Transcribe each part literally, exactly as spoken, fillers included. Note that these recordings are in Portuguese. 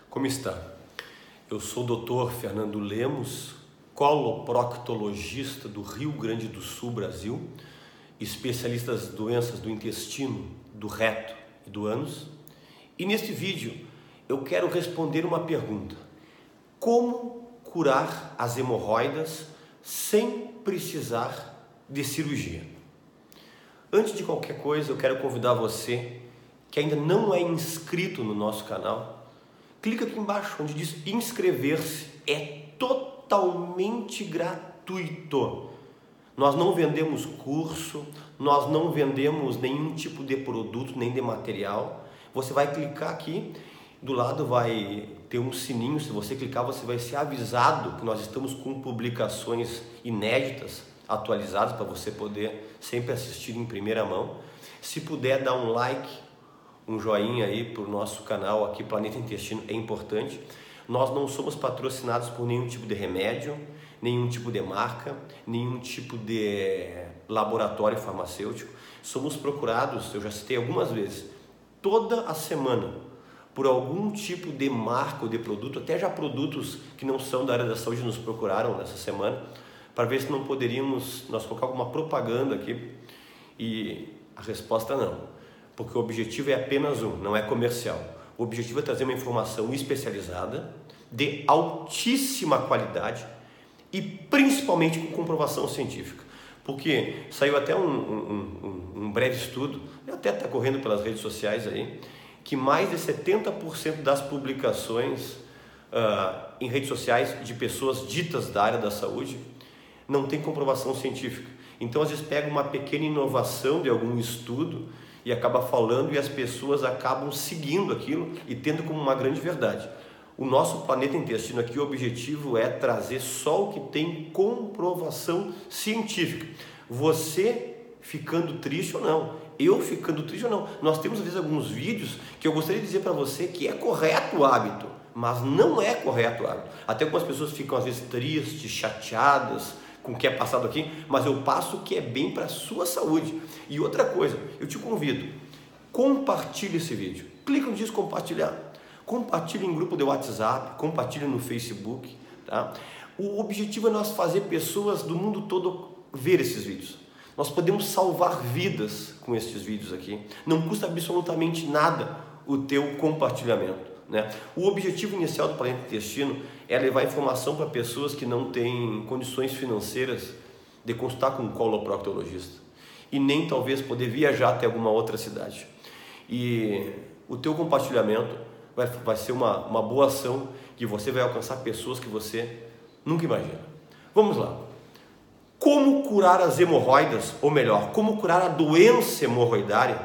Como está? Eu sou o doutor Fernando Lemos, coloproctologista do Rio Grande do Sul, Brasil, especialista das doenças do intestino, do reto e do ânus. E neste vídeo eu quero responder uma pergunta: como curar as hemorroidas sem precisar de cirurgia? Antes de qualquer coisa, eu quero convidar você que ainda não é inscrito no nosso canal, clica aqui embaixo onde diz inscrever-se. É totalmente gratuito. Nós não vendemos curso, nós não vendemos nenhum tipo de produto, nem de material. Você vai clicar aqui, do lado vai ter um sininho. Se você clicar, você vai ser avisado que nós estamos com publicações inéditas, atualizadas, para você poder sempre assistir em primeira mão. Se puder dar um like, um joinha aí para o nosso canal aqui, Planeta Intestino, é importante. Nós não somos patrocinados por nenhum tipo de remédio, nenhum tipo de marca, nenhum tipo de laboratório farmacêutico. Somos procurados, eu já citei algumas vezes, toda a semana, por algum tipo de marca ou de produto. Até já produtos que não são da área da saúde nos procuraram nessa semana, para ver se não poderíamos nós colocar alguma propaganda aqui, e a resposta não, porque o objetivo é apenas um, não é comercial. O objetivo é trazer uma informação especializada, de altíssima qualidade e principalmente com comprovação científica. Porque saiu até um, um, um, um breve estudo, até está correndo pelas redes sociais aí, que mais de setenta por cento das publicações uh, em redes sociais de pessoas ditas da área da saúde não tem comprovação científica. Então, às vezes, pega uma pequena inovação de algum estudo e acaba falando, e as pessoas acabam seguindo aquilo e tendo como uma grande verdade. O nosso Planeta Intestino aqui, o objetivo é trazer só o que tem comprovação científica. Você ficando triste ou não, eu ficando triste ou não. Nós temos, às vezes, alguns vídeos que eu gostaria de dizer para você que é correto o hábito, mas não é correto o hábito. Até algumas pessoas ficam, às vezes, tristes, chateadas com o que é passado aqui, mas eu passo o que é bem para a sua saúde. E outra coisa, eu te convido, compartilhe esse vídeo. Clica no diz compartilhar. Compartilhe em grupo de WhatsApp, compartilhe no Facebook, tá? O objetivo é nós fazer pessoas do mundo todo ver esses vídeos. Nós podemos salvar vidas com esses vídeos aqui. Não custa absolutamente nada o teu compartilhamento, né? O objetivo inicial do Planeta Intestino é levar informação para pessoas que não têm condições financeiras de consultar com um coloproctologista e nem talvez poder viajar até alguma outra cidade. E o teu compartilhamento vai, vai ser uma, uma boa ação, que você vai alcançar pessoas que você nunca imagina. Vamos lá. Como curar as hemorroidas, ou melhor, como curar a doença hemorroidária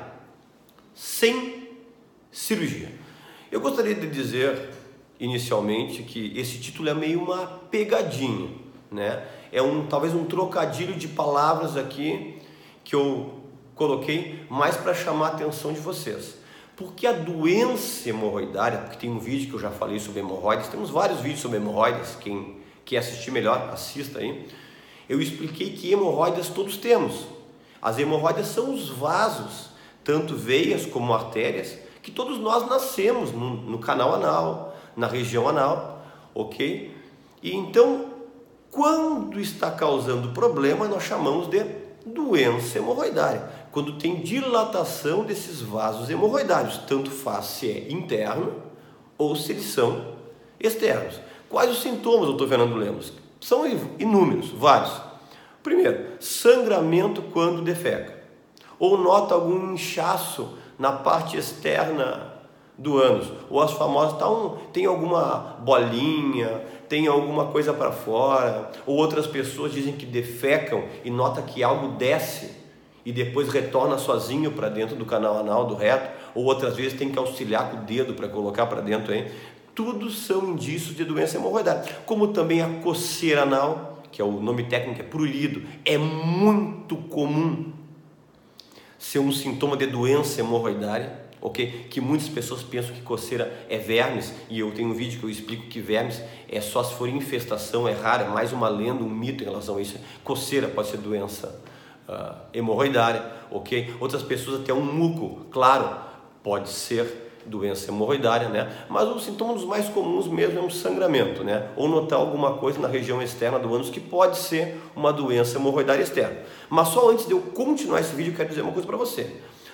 sem cirurgia? Eu gostaria de dizer inicialmente que esse título é meio uma pegadinha, né? É um, talvez um trocadilho de palavras aqui que eu coloquei mais para chamar a atenção de vocês. Porque a doença hemorroidária, porque tem um vídeo que eu já falei sobre hemorroidas, temos vários vídeos sobre hemorroidas, quem quer assistir melhor, assista aí. Eu expliquei que hemorroidas todos temos. As hemorroidas são os vasos, tanto veias como artérias, que todos nós nascemos no, no canal anal, na região anal, ok? E então, quando está causando problema, nós chamamos de doença hemorroidária. Quando tem dilatação desses vasos hemorroidários, tanto faz se é interno ou se eles são externos. Quais os sintomas, doutor Fernando Lemos? São inúmeros, vários. Primeiro, sangramento quando defeca, ou nota algum inchaço na parte externa do ânus, ou as famosas, tá um, tem alguma bolinha, tem alguma coisa para fora, ou outras pessoas dizem que defecam e nota que algo desce e depois retorna sozinho para dentro do canal anal, do reto, ou outras vezes tem que auxiliar com o dedo para colocar para dentro aí. Tudo são indícios de doença hemorroidária, como também a coceira anal, que é o nome técnico, é prurido. É muito comum ser um sintoma de doença hemorroidária, ok? Que muitas pessoas pensam que coceira é vermes, e eu tenho um vídeo que eu explico que vermes é só se for infestação, é raro, é mais uma lenda, um mito em relação a isso. Coceira pode ser doença uh, hemorroidária, ok? Outras pessoas até um muco, claro, pode ser doença hemorroidária, né? Mas os sintomas mais comuns mesmo é um sangramento, né? Ou notar alguma coisa na região externa do ânus que pode ser uma doença hemorroidária externa. Mas só antes de eu continuar esse vídeo, eu quero dizer uma coisa para você.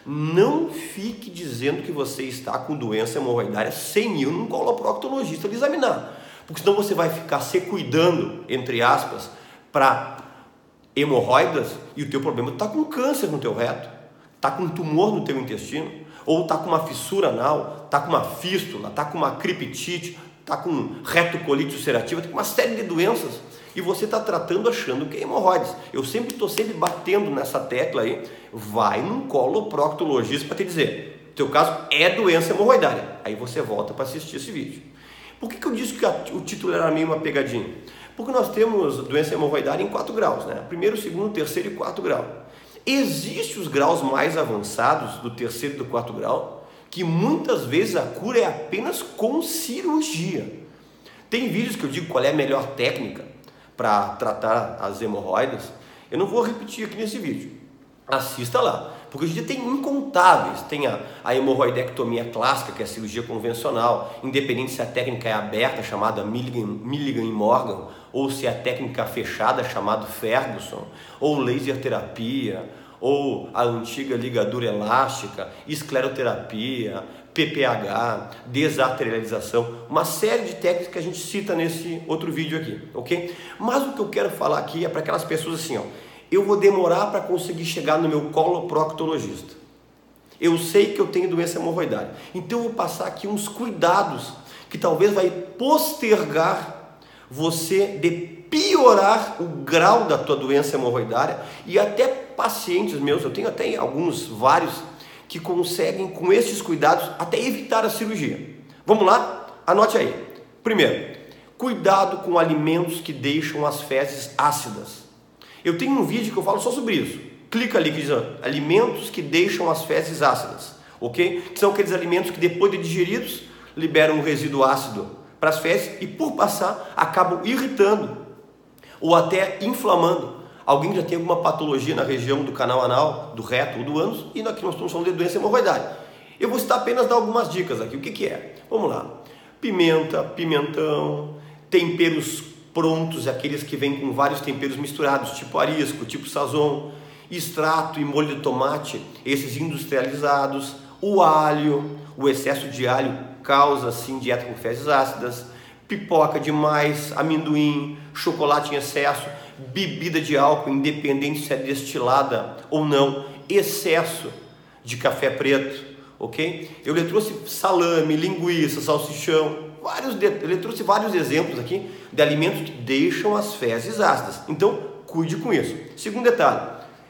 Não fique dizendo que você está com doença hemorroidária sem ir num coloproctologista lhe examinar. Porque senão você vai ficar se cuidando, entre aspas, para hemorroidas e o teu problema está com câncer no teu reto, está com tumor no teu intestino, ou está com uma fissura anal, está com uma fístula, está com uma criptite, está com retocolite ulcerativa, tem uma série de doenças e você está tratando achando que é hemorroides. Eu sempre estou sempre batendo nessa tecla aí, vai num coloproctologista para te dizer, teu caso é doença hemorroidária, aí você volta para assistir esse vídeo. Por que que eu disse que a, o título era meio uma pegadinha? Porque nós temos doença hemorroidária em quatro graus, né? Primeiro, segundo, terceiro e quarto grau. Existem os graus mais avançados do terceiro e do quarto grau, que muitas vezes a cura é apenas com cirurgia. Tem vídeos que eu digo qual é a melhor técnica para tratar as hemorroidas. Eu não vou repetir aqui nesse vídeo. Assista lá, porque hoje em dia tem incontáveis. Tem a, a hemorroidectomia clássica, que é a cirurgia convencional, independente se a técnica é aberta, chamada Milligan, Milligan e Morgan, ou se é a técnica fechada, chamada Ferguson, ou laser terapia, ou a antiga ligadura elástica, escleroterapia, P P H, desarterialização, uma série de técnicas que a gente cita nesse outro vídeo aqui, ok? Mas o que eu quero falar aqui é para aquelas pessoas assim, ó, eu vou demorar para conseguir chegar no meu coloproctologista. Eu sei que eu tenho doença hemorroidária. Então eu vou passar aqui uns cuidados que talvez vai postergar você de piorar o grau da tua doença hemorroidária, e até pacientes meus, eu tenho até alguns, vários, que conseguem com esses cuidados até evitar a cirurgia. Vamos lá? Anote aí. Primeiro, cuidado com alimentos que deixam as fezes ácidas. Eu tenho um vídeo que eu falo só sobre isso. Clica ali que diz alimentos que deixam as fezes ácidas, ok? Que são aqueles alimentos que depois de digeridos liberam um resíduo ácido para as fezes e por passar acabam irritando ou até inflamando. Alguém já tem alguma patologia na região do canal anal, do reto ou do ânus, e aqui nós estamos falando de doença hemorroidária. Eu vou citar apenas dar algumas dicas aqui. O que que é? Vamos lá. Pimenta, pimentão, temperos prontos, aqueles que vêm com vários temperos misturados, tipo arisco, tipo sazon, extrato e molho de tomate, esses industrializados, o alho, o excesso de alho causa sim dieta com fezes ácidas, pipoca demais, amendoim, chocolate em excesso, bebida de álcool, independente se é destilada ou não, excesso de café preto, ok? Eu lhe trouxe salame, linguiça, salsichão, vários de... eu lhe trouxe vários exemplos aqui de alimentos que deixam as fezes ácidas. Então, cuide com isso. Segundo detalhe,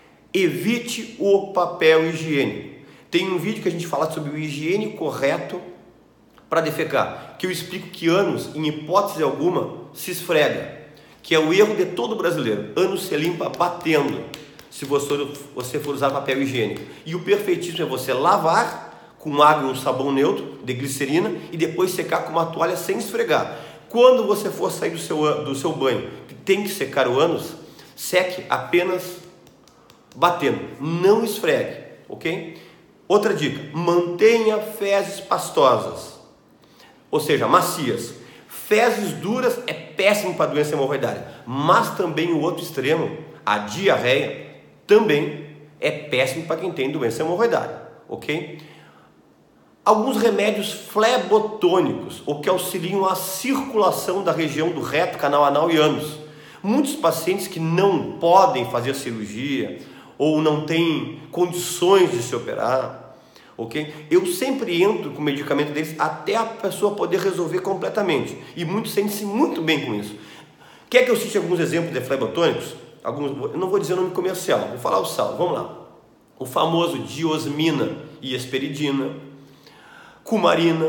evite o papel higiênico. Tem um vídeo que a gente fala sobre o higiene correto para defecar, que eu explico que ânus, em hipótese alguma, se esfrega, que é o erro de todo brasileiro. Ânus se limpa batendo, se você, você for usar papel higiênico. E o perfeitismo é você lavar com água e um sabão neutro, de glicerina, e depois secar com uma toalha sem esfregar. Quando você for sair do seu, do seu banho, que tem que secar o ânus, seque apenas batendo, não esfregue, ok? Outra dica, mantenha fezes pastosas, ou seja, macias. Fezes duras é péssimo para a doença hemorroidária, mas também o outro extremo, a diarreia, também é péssimo para quem tem doença hemorroidária, ok? Alguns remédios flebotônicos, o que auxiliam a circulação da região do reto, canal anal e ânus. Muitos pacientes que não podem fazer cirurgia ou não têm condições de se operar, ok? Eu sempre entro com o medicamento deles até a pessoa poder resolver completamente. E muitos sentem-se muito bem com isso. Quer que eu cite alguns exemplos de flebotônicos? Alguns, eu não vou dizer o nome comercial, vou falar o sal. Vamos lá. O famoso diosmina e hesperidina, cumarina,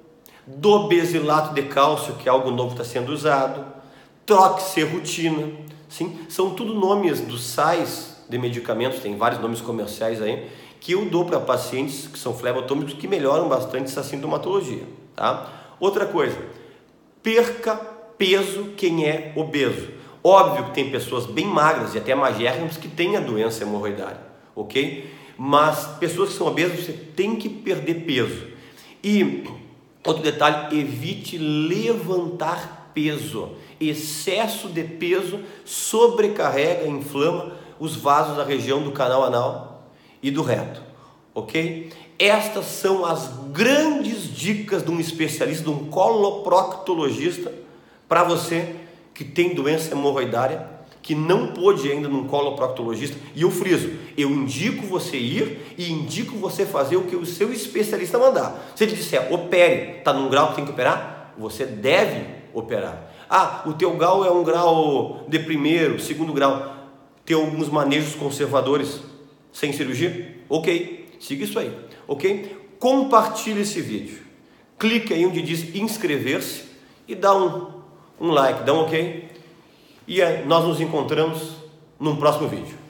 dobesilato de cálcio, que é algo novo que está sendo usado, troxerrutina, sim, são tudo nomes dos sais de medicamentos, tem vários nomes comerciais aí, que eu dou para pacientes que são flebotômicos que melhoram bastante essa sintomatologia, tá? Outra coisa, perca peso quem é obeso. Óbvio que tem pessoas bem magras e até magérrimas que têm a doença hemorroidária, ok? Mas pessoas que são obesas, você tem que perder peso. E outro detalhe, evite levantar peso. Excesso de peso sobrecarrega, inflama os vasos da região do canal anal e do reto, ok? Estas são as grandes dicas de um especialista, de um coloproctologista, para você que tem doença hemorroidária, que não pôde ainda num coloproctologista. E eu friso, eu indico você ir e indico você fazer o que o seu especialista mandar. Se ele disser, opere, está num grau que tem que operar, você deve operar. Ah, o teu grau é um grau de primeiro, segundo grau, tem alguns manejos conservadores sem cirurgia? Ok, siga isso aí, ok? Compartilhe esse vídeo, clique aí onde diz inscrever-se e dá um, um like, dá um ok? E nós nos encontramos num próximo vídeo.